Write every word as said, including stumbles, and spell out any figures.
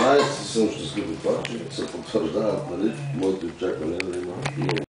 най-съм щастлив от това, че се потвърждават, нали, моите очаквания да има